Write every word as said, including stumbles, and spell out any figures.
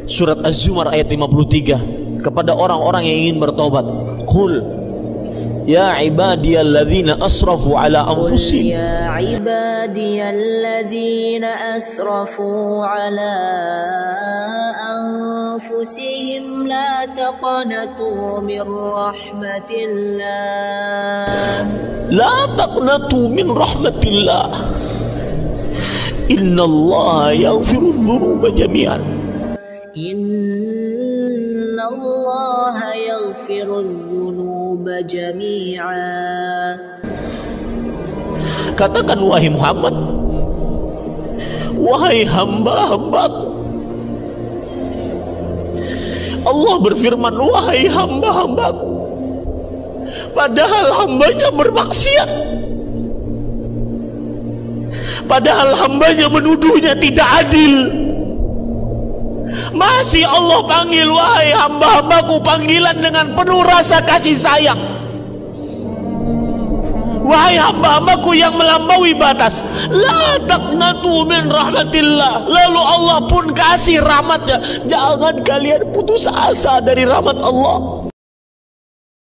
Surat Az-Zumar ayat lima puluh tiga, kepada orang-orang yang ingin bertobat, qul ya ibadiyalladzina asrafu ala anfusihim, ya ibadiyalladzina asrafu ala anfusihim la taqnatu min rahmatillah, la taqnatu min rahmatillah, innallaha yaghfiru dzunuba jami'an, innallaha yaghfiru dzunuba jami'an. Katakan wahai Muhammad, wahai hamba-hambaku, Allah berfirman, wahai hamba-hambaku, padahal hambanya bermaksiat, padahal hambanya menuduhnya tidak adil, masih Allah panggil, wahai hamba-hambaku, panggilan dengan penuh rasa kasih sayang. Wahai hamba-hambaku yang melampaui batas, la taqnatu min rahmatillah, lalu Allah pun kasih rahmatnya. Jangan kalian putus asa dari rahmat Allah.